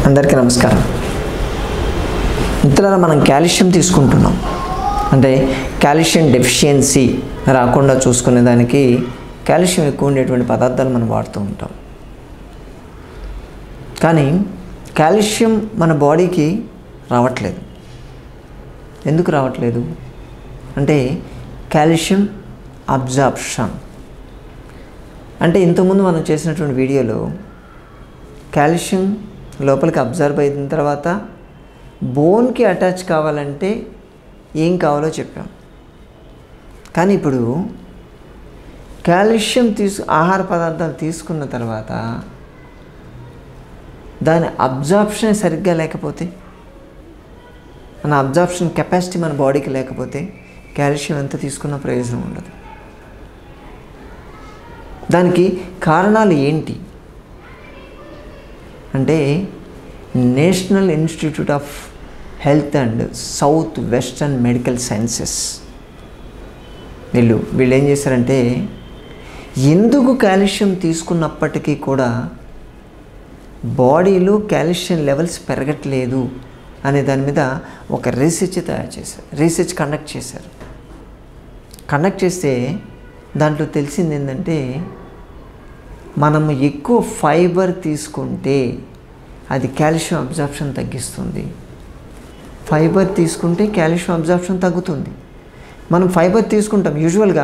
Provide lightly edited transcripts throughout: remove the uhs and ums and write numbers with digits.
అందరికీ నమస్కారం. మిత్రులారా, మనం కాల్షియం తీసుకుంటున్నాం అంటే కాల్షియం డెఫిషియన్సీ రాకుండా చూసుకునే దానికి కాల్షియం ఎక్కువ ఉండేటువంటి పదార్థాలు మనం వాడుతూ ఉంటాం. కానీ కాల్షియం మన బాడీకి రావట్లేదు. ఎందుకు రావట్లేదు అంటే కాల్షియం అబ్జార్ప్షన్ అంటే ఇంతకుముందు మనం చేసినటువంటి వీడియోలో కాల్షియం లోపలికి అబ్జర్వ్ అయిన తర్వాత బోన్కి అటాచ్ కావాలంటే ఏం కావాలో చెప్పాం. కానీ ఇప్పుడు కాల్షియం ఆహార పదార్థాలు తీసుకున్న తర్వాత దాని అబ్జార్ప్షన్ సరిగ్గా లేకపోతే, మన అబ్జార్ప్షన్ కెపాసిటీ మన బాడీకి లేకపోతే కాల్షియం ఎంత తీసుకున్న ప్రయోజనం ఉండదు. దానికి కారణాలు ఏంటి అంటే national institute of health and south western medical sciences వీళ్ళు ఏం చేశారంటే ఎందుకు కాల్షియం తీసుకున్నప్పటికీ కూడా బాడీలో కాల్షియం లెవెల్స్ పెరగట్లేదు అనే దాని మీద ఒక రీసెర్చ్ కండక్ట్ చేశారు. కండక్ట్ చేస్తే దాంట్లో తెలిసింది ఏంటంటే మనము ఎక్కువ ఫైబర్ తీసుకుంటే అది కాల్షియం అబ్జార్ప్షన్ తగ్గిస్తుంది. ఫైబర్ తీసుకుంటే కాల్షియం అబ్జార్ప్షన్ తగ్గుతుంది. మనం ఫైబర్ తీసుకుంటాం, యూజువల్గా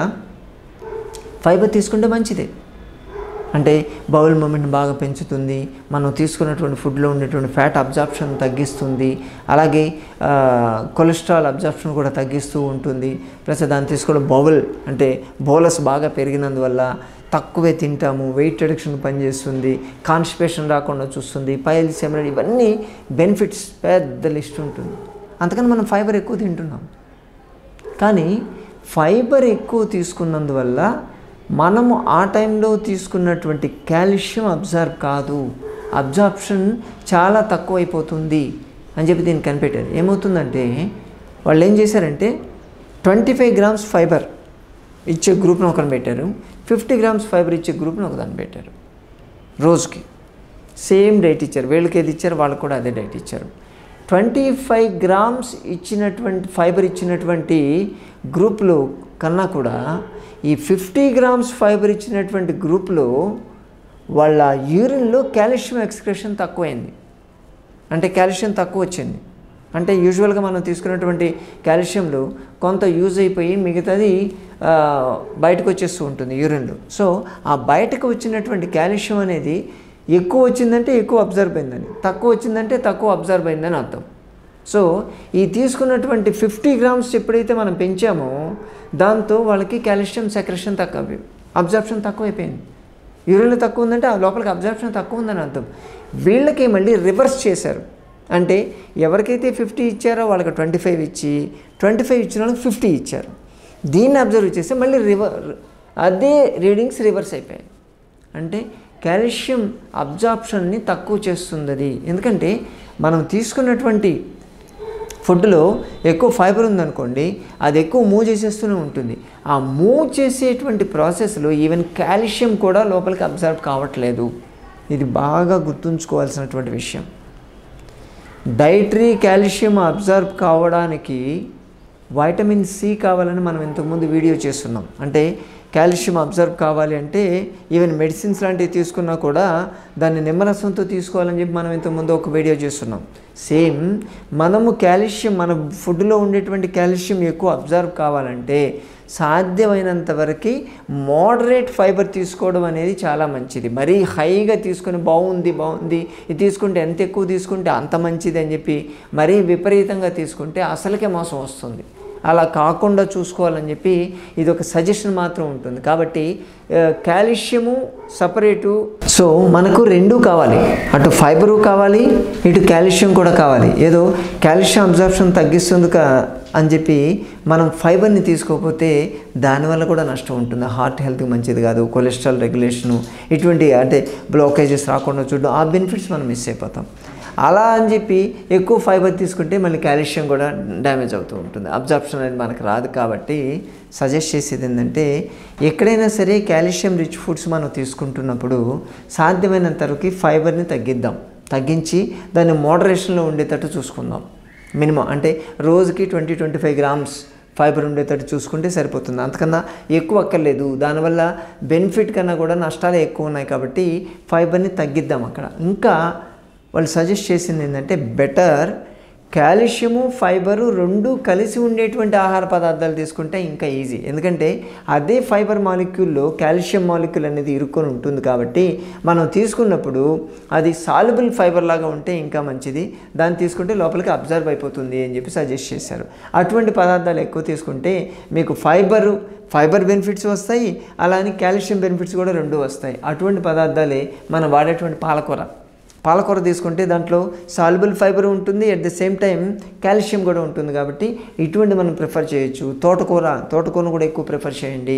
ఫైబర్ తీసుకుంటే మంచిదే, అంటే బౌల్ మూమెంట్ బాగా పెంచుతుంది, మనం తీసుకున్నటువంటి ఫుడ్లో ఉండేటువంటి ఫ్యాట్ అబ్జార్ప్షన్ తగ్గిస్తుంది, అలాగే కొలెస్ట్రాల్ అబ్జార్ప్షన్ కూడా తగ్గిస్తూ ఉంటుంది. ప్లస్ దాన్ని తీసుకోవడం అంటే బోలస్ బాగా పెరిగినందువల్ల తక్కువే తింటాము, వెయిట్ రిడక్షన్ పనిచేస్తుంది, కాన్స్టిపేషన్ రాకుండా చూస్తుంది, పైల్స్ హెమరేజ్, ఇవన్నీ బెనిఫిట్స్ పెద్ద లిస్ట్ ఉంటుంది. అందుకని మనం ఫైబర్ ఎక్కువ తింటున్నాం. కానీ ఫైబర్ ఎక్కువ తీసుకున్నందువల్ల మనము ఆ టైంలో తీసుకున్నటువంటి కాల్షియం అబ్జర్వ్ కాదు, అబ్జార్ప్షన్ చాలా తక్కువైపోతుంది అని చెప్పి దీన్ని కనిపెట్టారు. ఏమవుతుందంటే వాళ్ళు ఏం చేశారంటే 25 grams ఫైబర్ ఇచ్చే గ్రూప్ను ఒకరిని పెట్టారు, 50 grams ఫైబర్ ఇచ్చే గ్రూప్ను ఒకదాన్ని పెట్టారు. రోజుకి సేమ్ డైట్ ఇచ్చారు, వీళ్ళకి ఏది ఇచ్చారు వాళ్ళకి కూడా అదే డైట్ ఇచ్చారు. 25 grams ఇచ్చినటువంటి ఫైబర్ ఇచ్చినటువంటి గ్రూప్లో కన్నా కూడా ఈ 50 grams ఫైబర్ ఇచ్చినటువంటి గ్రూప్లో వాళ్ళ యూరిన్లో కాల్షియం ఎక్స్క్రెషన్ తక్కువైంది, అంటే కాల్షియం తక్కువ వచ్చింది. అంటే యూజువల్గా మనం తీసుకున్నటువంటి కాల్షియంలో కొంత యూజ్ అయిపోయి మిగతాది బయటకు వచ్చేస్తూ ఉంటుంది యూరిన్లో. సో ఆ బయటకు వచ్చినటువంటి కాల్షియం అనేది ఎక్కువ వచ్చిందంటే ఎక్కువ అబ్జర్వ్ అయిందని, తక్కువ వచ్చిందంటే తక్కువ అబ్జర్వ్ అయిందని అర్థం. సో ఈ తీసుకున్నటువంటి 50 grams ఎప్పుడైతే మనం పెంచామో దాంతో వాళ్ళకి కాల్షియం సెక్రెషన్ తక్కువ, అబ్జర్ప్షన్ తక్కువైపోయింది. యూరిన్లో తక్కువ ఉందంటే ఆ లోపలికి అబ్జర్ప్షన్ తక్కువ ఉందని అర్థం. వీళ్ళకి మళ్ళీ రివర్స్ చేశారు, అంటే ఎవరికైతే 50 ఇచ్చారో వాళ్ళకి 25 ఇచ్చి 25 ఇచ్చిన వాళ్ళకి 50 ఇచ్చారు. దీన్ని అబ్జర్వ్ చేస్తే మళ్ళీ అదే రీడింగ్స్ రివర్స్ అయిపోయాయి. అంటే కాల్షియం అబ్జార్ప్షన్ని తక్కువ చేస్తుంది. ఎందుకంటే మనం తీసుకున్నటువంటి ఫుడ్లో ఎక్కువ ఫైబర్ ఉందనుకోండి, అది ఎక్కువ మూవ్ చేసేస్తూనే ఉంటుంది. ఆ మూవ్ చేసేటువంటి ప్రాసెస్లో ఈవెన్ కాల్షియం కూడా లోపలికి అబ్జర్వ్ కావట్లేదు. ఇది బాగా గుర్తుంచుకోవాల్సినటువంటి విషయం. డైటరీ కాల్షియం అబ్జర్వ్ కావడానికి వైటమిన్ సి కావాలని మనం ఇంతకుముందు వీడియో చేస్తున్నాం. అంటే కాల్షియం అబ్జర్వ్ కావాలి అంటే ఈవెన్ మెడిసిన్స్ లాంటివి తీసుకున్నా కూడా దాన్ని నిమ్మరసంతో తీసుకోవాలని చెప్పి మనం ఇంతకుముందు ఒక వీడియో చేస్తున్నాం. సేమ్ మనము కాల్షియం, మన ఫుడ్లో ఉండేటువంటి కాల్షియం ఎక్కువ అబ్జర్వ్ కావాలంటే సాధ్యమైనంత వరకు మోడరేట్ ఫైబర్ తీసుకోవడం అనేది చాలా మంచిది. మరీ హైగా తీసుకొని బాగుంది ఇది తీసుకుంటే ఎంత ఎక్కువ తీసుకుంటే అంత మంచిది అని చెప్పి మరీ విపరీతంగా తీసుకుంటే అసలుకే మోసం వస్తుంది. అలా కాకుండా చూసుకోవాలని చెప్పి ఇది ఒక సజెషన్ మాత్రం ఉంటుంది. కాబట్టి కాల్షియము సపరేటు. సో మనకు రెండూ కావాలి, అటు ఫైబరు కావాలి, ఇటు కాల్షియం కూడా కావాలి. ఏదో కాల్షియం అబ్జార్ప్షన్ తగ్గిస్తుంది అని చెప్పి మనం ఫైబర్ని తీసుకోకపోతే దానివల్ల కూడా నష్టం ఉంటుంది. హార్ట్ హెల్త్కి మంచిది కాదు, కొలెస్ట్రాల్ రెగ్యులేషను, ఇటువంటి అంటే బ్లాకేజెస్ రాకుండా చూడడం, ఆ బెనిఫిట్స్ మనం మిస్ అయిపోతాం. అలా అని చెప్పి ఎక్కువ ఫైబర్ తీసుకుంటే మళ్ళీ కాల్షియం కూడా డ్యామేజ్ అవుతూ ఉంటుంది, అబ్జార్ప్షన్ అనేది మనకు రాదు. కాబట్టి సజెస్ట్ చేసేది ఏంటంటే ఎక్కడైనా సరే కాల్షియం రిచ్ ఫుడ్స్ మనం తీసుకుంటున్నప్పుడు సాధ్యమైనంత వరకు ఫైబర్ని తగ్గిద్దాం. తగ్గించి దాన్ని మోడరేషన్లో ఉండేటట్టు చూసుకుందాం. మినిమం అంటే రోజుకి 20-25 గ్రామ్స్ ఫైబర్ ఉండేటట్టు చూసుకుంటే సరిపోతుంది. అంతకన్నా ఎక్కువ అక్కర్లేదు. దానివల్ల బెనిఫిట్ కన్నా కూడా నష్టాలే ఎక్కువ ఉన్నాయి కాబట్టి ఫైబర్ని తగ్గిద్దాం అక్కడ. ఇంకా వాళ్ళు సజెస్ట్ చేసింది ఏంటంటే బెటర్ కాల్షియము ఫైబరు రెండు కలిసి ఉండేటువంటి ఆహార పదార్థాలు తీసుకుంటే ఇంకా ఈజీ. ఎందుకంటే అదే ఫైబర్ మాలిక్యూల్లో కాల్షియం మాలిక్యూల్ అనేది ఇరుక్కొని ఉంటుంది కాబట్టి మనం తీసుకున్నప్పుడు అది సాల్యుబుల్ ఫైబర్ లాగా ఉంటే ఇంకా మంచిది. దాన్ని తీసుకుంటే లోపలికి అబ్జర్వ్ అయిపోతుంది అని చెప్పి సజెస్ట్ చేశారు. అటువంటి పదార్థాలు ఎక్కువ తీసుకుంటే మీకు ఫైబర్ బెనిఫిట్స్ వస్తాయి, అలానే కాల్షియం బెనిఫిట్స్ కూడా రెండు వస్తాయి. అటువంటి పదార్థాలే మనం వాడేటువంటి పాలకూర తీసుకుంటే దాంట్లో సాల్యుబుల్ ఫైబర్ ఉంటుంది, at the same time calcium కూడా ఉంటుంది కాబట్టి ఇటువంటి మనం ప్రిఫర్ చేయొచ్చు. తోటకూరను కూడా ఎక్కువ ప్రిఫర్ చేయండి.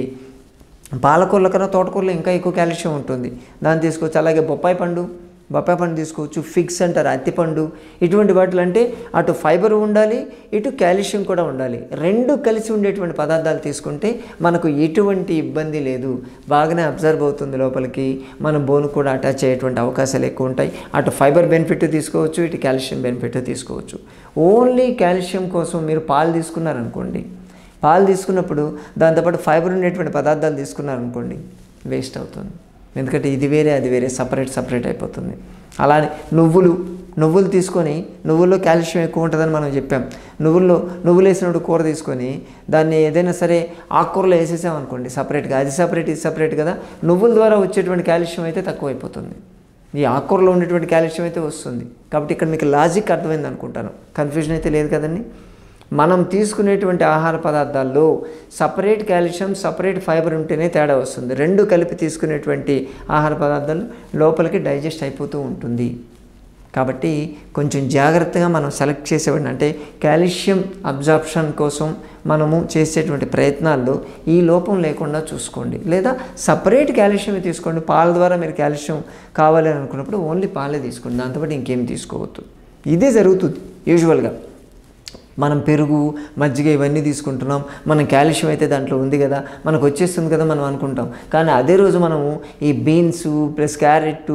పాలకూరల కన్నా తోటకూరలో ఇంకా ఎక్కువ కాల్షియం ఉంటుంది, దాన్ని తీసుకోవచ్చు. అలాగే బొప్పాయి పండు తీసుకోవచ్చు. ఫిగ్స్ అంటారు, అత్తిపండు. ఇటువంటి వాటిలో అంటే అటు ఫైబర్ ఉండాలి, ఇటు కాల్షియం కూడా ఉండాలి. రెండు కలిసి ఉండేటువంటి పదార్థాలు తీసుకుంటే మనకు ఎటువంటి ఇబ్బంది లేదు, బాగానే అబ్జర్వ్ అవుతుంది లోపలికి, మన బోన్ కూడా అటాచ్ అయ్యేటువంటి అవకాశాలు ఎక్కువ ఉంటాయి. అటు ఫైబర్ బెనిఫిట్ తీసుకోవచ్చు, ఇటు కాల్షియం బెనిఫిట్ తీసుకోవచ్చు. ఓన్లీ కాల్షియం కోసం మీరు పాలు తీసుకున్నారనుకోండి, పాలు తీసుకున్నప్పుడు దాంతోపాటు ఫైబర్ ఉండేటువంటి పదార్థాలు తీసుకున్నారనుకోండి, వేస్ట్ అవుతుంది. ఎందుకంటే ఇది వేరే అది వేరే సపరేట్ అయిపోతుంది. అలానే నువ్వులు తీసుకొని, నువ్వుల్లో కాల్షియం ఎక్కువ ఉంటుందని మనం చెప్పాం. నువ్వులు వేసినప్పుడు కూర తీసుకొని దాన్ని ఏదైనా సరే ఆకుకూరలో వేసేసామనుకోండి సపరేట్గా, అది సపరేట్ ఇది సపరేట్ కదా, నువ్వుల ద్వారా వచ్చేటువంటి కాల్షియం అయితే తక్కువ అయిపోతుంది, ఈ ఆకుకూరలో ఉండేటువంటి కాల్షియం అయితే వస్తుంది. కాబట్టి ఇక్కడ మీకు లాజిక్ అర్థమైంది అనుకుంటాను, కన్ఫ్యూజన్ అయితే లేదు కదండి. మనం తీసుకునేటువంటి ఆహార పదార్థాల్లో సపరేట్ కాల్షియం సపరేట్ ఫైబర్ ఉంటేనే తేడా వస్తుంది. రెండు కలిపి తీసుకునేటువంటి ఆహార పదార్థాలు లోపలికి డైజెస్ట్ అయిపోతూ ఉంటుంది. కాబట్టి కొంచెం జాగ్రత్తగా మనం సెలెక్ట్ చేసేవాడిని, అంటే కాల్షియం అబ్జార్ప్షన్ కోసం మనము చేసేటువంటి ప్రయత్నాల్లో ఈ లోపం లేకుండా చూసుకోండి. లేదా సపరేట్ కాల్షియం తీసుకోండి. పాల ద్వారా మీరు కాల్షియం కావాలి అని అనుకున్నప్పుడు ఓన్లీ పాలే తీసుకోండి, దాంతోపాటు ఇంకేం తీసుకోవద్దు. ఇదే జరుగుతుంది యూజువల్గా. మనం పెరుగు మజ్జిగ ఇవన్నీ తీసుకుంటున్నాం, మనం కాల్షియం అయితే దాంట్లో ఉంది కదా, మనకు వచ్చేస్తుంది కదా మనం అనుకుంటాం. కానీ అదే రోజు మనము ఈ బీన్స్ ప్లస్ క్యారెట్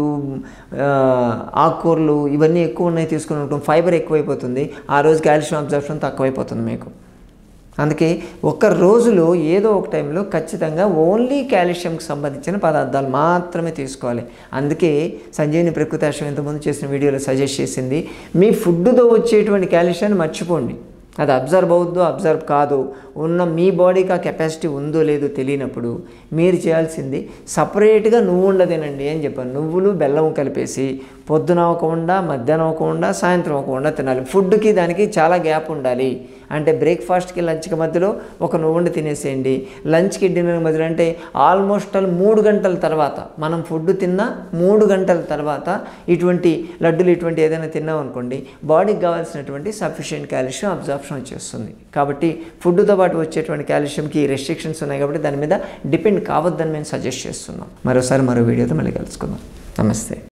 ఆకుకూరలు ఇవన్నీ ఎక్కువ ఉన్నాయి తీసుకుని ఉంటాం, ఫైబర్ ఎక్కువైపోతుంది, ఆ రోజు కాల్షియం అబ్జర్ప్షన్ తక్కువైపోతుంది మీకు. అందుకే ఒక రోజులో ఏదో ఒక టైంలో ఖచ్చితంగా ఓన్లీ కాల్షియంకి సంబంధించిన పదార్థాలు మాత్రమే తీసుకోవాలి. అందుకే సంజీవిని ప్రకృతి ఆశ్రమం ఇంతకుముందు చేసిన వీడియోలో సజెస్ట్ చేసింది, మీ ఫుడ్తో వచ్చేటువంటి కాల్షియాన్ని మర్చిపోండి. అది అబ్జర్వ్ అవుద్దో అబ్జర్వ్ కాదో, ఉన్న మీ బాడీకి ఆ కెపాసిటీ ఉందో లేదో తెలియనప్పుడు మీరు చేయాల్సింది సపరేట్గా నువ్వు ఉండదేనండి అని చెప్పాను. నువ్వులు బెల్లం కలిపేసి పొద్దున అవ్వకుండా, మధ్యాహ్నం అవ్వకుండా, సాయంత్రం అవ్వకుండా తినాలి. ఫుడ్కి దానికి చాలా గ్యాప్ ఉండాలి. అంటే బ్రేక్ఫాస్ట్కి లంచ్కి మధ్యలో ఒక నువ్వుండి తినేసేయండి, లంచ్కి డిన్నర్ మధ్యలో అంటే ఆల్మోస్ట్ 3 గంటల తర్వాత, మనం ఫుడ్ తిన్న 3 గంటల తర్వాత ఇటువంటి లడ్డులు ఇటువంటి ఏదైనా తిన్నాం అనుకోండి, బాడీకి కావాల్సినటువంటి సఫిషియెంట్ కాల్షియం అబ్జార్ప్షన్ వచ్చేస్తుంది. కాబట్టి ఫుడ్తో పాటు వచ్చేటువంటి కాల్షియంకి రెస్ట్రిక్షన్స్ ఉన్నాయి కాబట్టి దాని మీద డిపెండ్ కావద్దని మేము సజెస్ట్ చేస్తున్నాం. మరో వీడియోతో మళ్ళీ కలుసుకుందాం. నమస్తే.